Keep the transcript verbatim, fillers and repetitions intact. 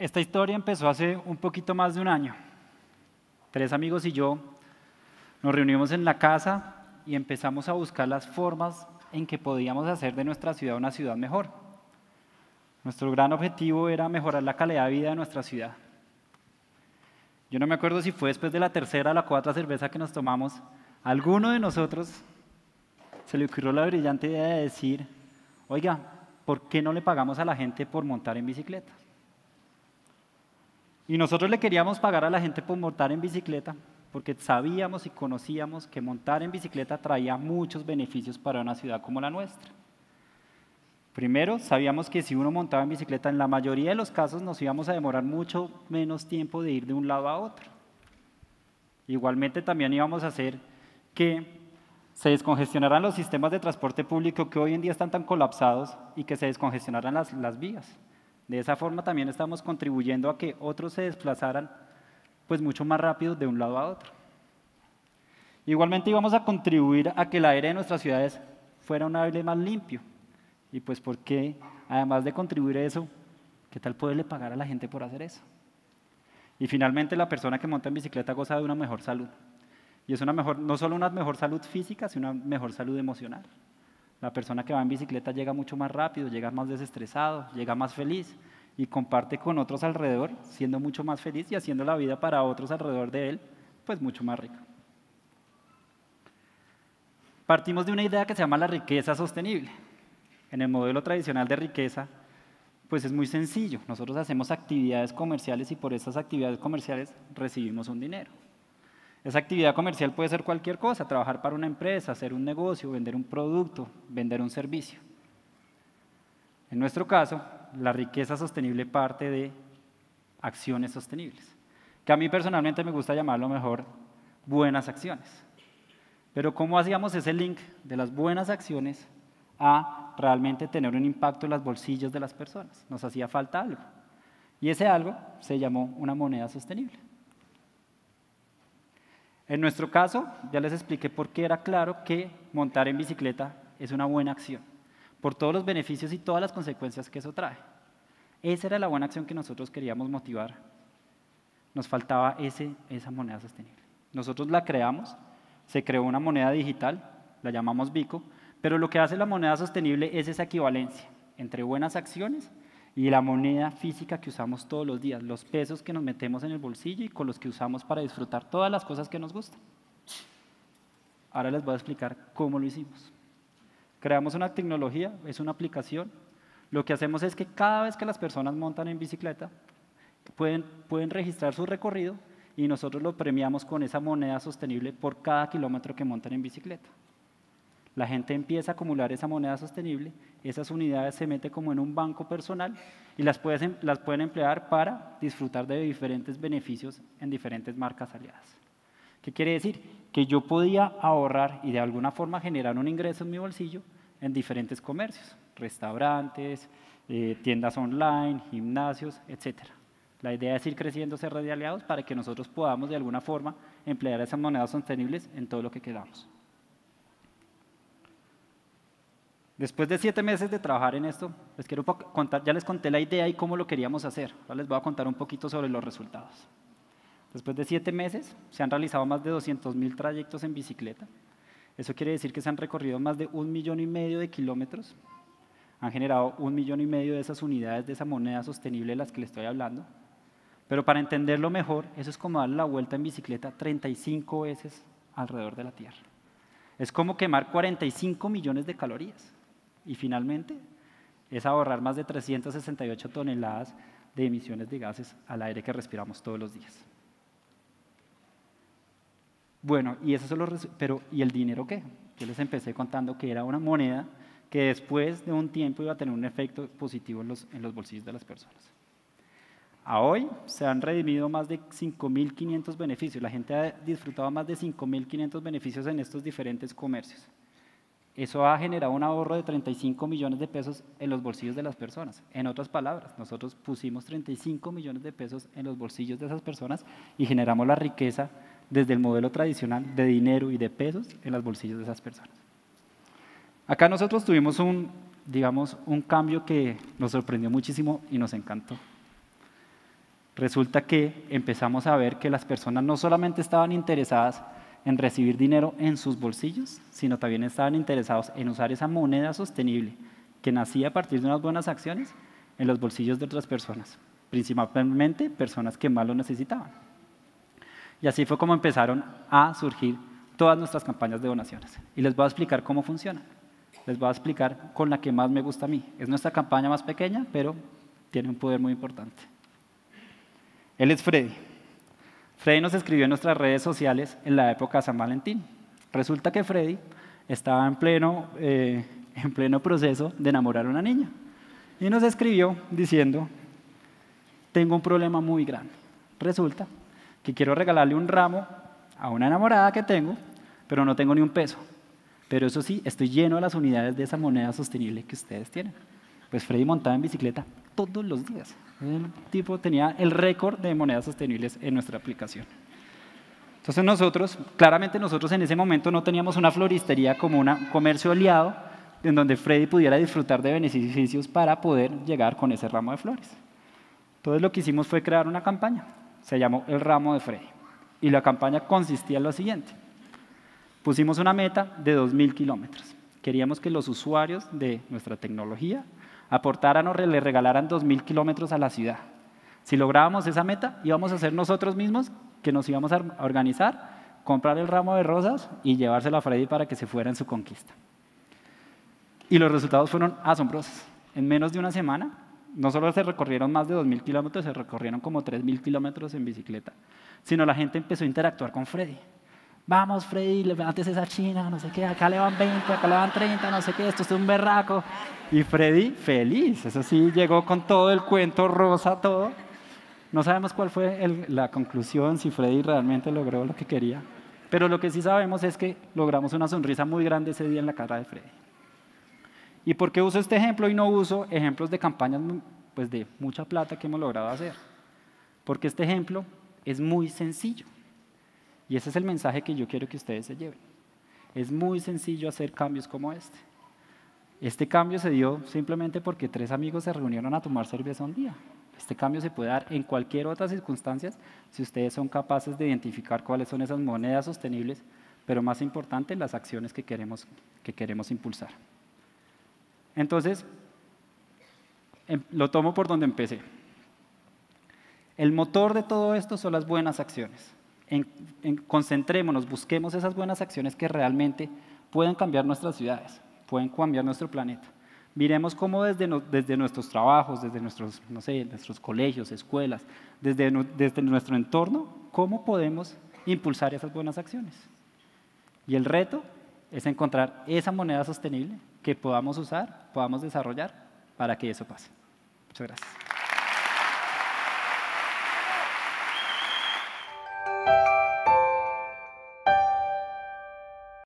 Esta historia empezó hace un poquito más de un año. Tres amigos y yo nos reunimos en la casa y empezamos a buscar las formas en que podíamos hacer de nuestra ciudad una ciudad mejor. Nuestro gran objetivo era mejorar la calidad de vida de nuestra ciudad. Yo no me acuerdo si fue después de la tercera o la cuarta cerveza que nos tomamos, a alguno de nosotros se le ocurrió la brillante idea de decir, oiga, ¿por qué no le pagamos a la gente por montar en bicicleta? Y nosotros le queríamos pagar a la gente por montar en bicicleta porque sabíamos y conocíamos que montar en bicicleta traía muchos beneficios para una ciudad como la nuestra. Primero, sabíamos que si uno montaba en bicicleta, en la mayoría de los casos nos íbamos a demorar mucho menos tiempo de ir de un lado a otro. Igualmente también íbamos a hacer que se descongestionaran los sistemas de transporte público que hoy en día están tan colapsados y que se descongestionaran las, las vías. De esa forma también estamos contribuyendo a que otros se desplazaran pues mucho más rápido de un lado a otro. Igualmente íbamos a contribuir a que el aire de nuestras ciudades fuera un aire más limpio. Y pues porque además de contribuir a eso, ¿qué tal poderle pagar a la gente por hacer eso? Y finalmente la persona que monta en bicicleta goza de una mejor salud. Y es una mejor, no solo una mejor salud física, sino una mejor salud emocional. La persona que va en bicicleta llega mucho más rápido, llega más desestresado, llega más feliz y comparte con otros alrededor, siendo mucho más feliz y haciendo la vida para otros alrededor de él, pues mucho más rica. Partimos de una idea que se llama la riqueza sostenible. En el modelo tradicional de riqueza, pues es muy sencillo. Nosotros hacemos actividades comerciales y por esas actividades comerciales recibimos un dinero. Esa actividad comercial puede ser cualquier cosa, trabajar para una empresa, hacer un negocio, vender un producto, vender un servicio. En nuestro caso, la riqueza sostenible parte de acciones sostenibles, que a mí personalmente me gusta llamarlo mejor buenas acciones. Pero ¿cómo hacíamos ese link de las buenas acciones a realmente tener un impacto en los bolsillos de las personas? Nos hacía falta algo. Y ese algo se llamó una moneda sostenible. En nuestro caso, ya les expliqué por qué era claro que montar en bicicleta es una buena acción, por todos los beneficios y todas las consecuencias que eso trae. Esa era la buena acción que nosotros queríamos motivar. Nos faltaba ese, esa moneda sostenible. Nosotros la creamos, se creó una moneda digital, la llamamos Bico, pero lo que hace la moneda sostenible es esa equivalencia entre buenas acciones y la moneda física que usamos todos los días, los pesos que nos metemos en el bolsillo y con los que usamos para disfrutar todas las cosas que nos gustan. Ahora les voy a explicar cómo lo hicimos. Creamos una tecnología, es una aplicación. Lo que hacemos es que cada vez que las personas montan en bicicleta, pueden, pueden registrar su recorrido y nosotros lo premiamos con esa moneda sostenible por cada kilómetro que montan en bicicleta. La gente empieza a acumular esa moneda sostenible, esas unidades se meten como en un banco personal y las, pueden, las pueden emplear para disfrutar de diferentes beneficios en diferentes marcas aliadas. ¿Qué quiere decir? Que yo podía ahorrar y de alguna forma generar un ingreso en mi bolsillo en diferentes comercios, restaurantes, eh, tiendas online, gimnasios, etcétera. La idea es ir creciendo esa red de aliados para que nosotros podamos de alguna forma emplear esas monedas sostenibles en todo lo que queramos. Después de siete meses de trabajar en esto, les quiero contar, ya les conté la idea y cómo lo queríamos hacer. Ahora les voy a contar un poquito sobre los resultados. Después de siete meses, se han realizado más de doscientos mil trayectos en bicicleta. Eso quiere decir que se han recorrido más de un millón y medio de kilómetros. Han generado un millón y medio de esas unidades, de esa moneda sostenible de las que les estoy hablando. Pero para entenderlo mejor, eso es como darle la vuelta en bicicleta treinta y cinco veces alrededor de la Tierra. Es como quemar cuarenta y cinco millones de calorías. Y finalmente, es ahorrar más de trescientas sesenta y ocho toneladas de emisiones de gases al aire que respiramos todos los días. Bueno, y eso solo, pero ¿y el dinero qué? Yo les empecé contando que era una moneda que después de un tiempo iba a tener un efecto positivo en los, en los bolsillos de las personas. A hoy se han redimido más de cinco mil quinientos beneficios. La gente ha disfrutado más de cinco mil quinientos beneficios en estos diferentes comercios. Eso ha generado un ahorro de treinta y cinco millones de pesos en los bolsillos de las personas. En otras palabras, nosotros pusimos treinta y cinco millones de pesos en los bolsillos de esas personas y generamos la riqueza desde el modelo tradicional de dinero y de pesos en los bolsillos de esas personas. Acá nosotros tuvimos un, digamos, un cambio que nos sorprendió muchísimo y nos encantó. Resulta que empezamos a ver que las personas no solamente estaban interesadas en recibir dinero en sus bolsillos, sino también estaban interesados en usar esa moneda sostenible que nacía a partir de unas buenas acciones en los bolsillos de otras personas, principalmente personas que más lo necesitaban. Y así fue como empezaron a surgir todas nuestras campañas de donaciones. Y les voy a explicar cómo funcionan. Les voy a explicar con la que más me gusta a mí. Es nuestra campaña más pequeña, pero tiene un poder muy importante. Él es Freddy. Freddy nos escribió en nuestras redes sociales en la época de San Valentín. Resulta que Freddy estaba en pleno, eh, en pleno proceso de enamorar a una niña. Y nos escribió diciendo, tengo un problema muy grande. Resulta que quiero regalarle un ramo a una enamorada que tengo, pero no tengo ni un peso. Pero eso sí, estoy lleno de las unidades de esa moneda sostenible que ustedes tienen. Pues Freddy montaba en bicicleta todos los días. El tipo tenía el récord de monedas sostenibles en nuestra aplicación. Entonces nosotros, claramente nosotros en ese momento no teníamos una floristería como un comercio aliado en donde Freddy pudiera disfrutar de beneficios para poder llegar con ese ramo de flores. Entonces lo que hicimos fue crear una campaña. Se llamó El Ramo de Freddy. Y la campaña consistía en lo siguiente. Pusimos una meta de dos mil kilómetros. Queríamos que los usuarios de nuestra tecnología aportaran o le regalaran dos mil kilómetros a la ciudad. Si lográbamos esa meta, íbamos a ser nosotros mismos que nos íbamos a organizar, comprar el ramo de rosas y llevárselo a Freddy para que se fuera en su conquista. Y los resultados fueron asombrosos. En menos de una semana, no solo se recorrieron más de dos mil kilómetros, se recorrieron como tres mil kilómetros en bicicleta, sino la gente empezó a interactuar con Freddy. Vamos, Freddy, levantes esa china, no sé qué, acá le van veinte, acá le van treinta, no sé qué, esto es un berraco. Y Freddy, feliz, eso sí, llegó con todo el cuento rosa, todo. No sabemos cuál fue el, la conclusión, si Freddy realmente logró lo que quería, pero lo que sí sabemos es que logramos una sonrisa muy grande ese día en la cara de Freddy. ¿Y por qué uso este ejemplo y no uso ejemplos de campañas pues, de mucha plata que hemos logrado hacer? Porque este ejemplo es muy sencillo. Y ese es el mensaje que yo quiero que ustedes se lleven. Es muy sencillo hacer cambios como este. Este cambio se dio simplemente porque tres amigos se reunieron a tomar cerveza un día. Este cambio se puede dar en cualquier otra circunstancia si ustedes son capaces de identificar cuáles son esas monedas sostenibles, pero más importante, las acciones que queremos, que queremos impulsar. Entonces, em, lo tomo por donde empecé. El motor de todo esto son las buenas acciones. En, en, concentrémonos, busquemos esas buenas acciones que realmente pueden cambiar nuestras ciudades, pueden cambiar nuestro planeta. Miremos cómo desde, no, desde nuestros trabajos, desde nuestros, no sé, nuestros colegios, escuelas, desde, desde nuestro entorno, cómo podemos impulsar esas buenas acciones. Y el reto es encontrar esa moneda sostenible que podamos usar, podamos desarrollar para que eso pase. Muchas gracias.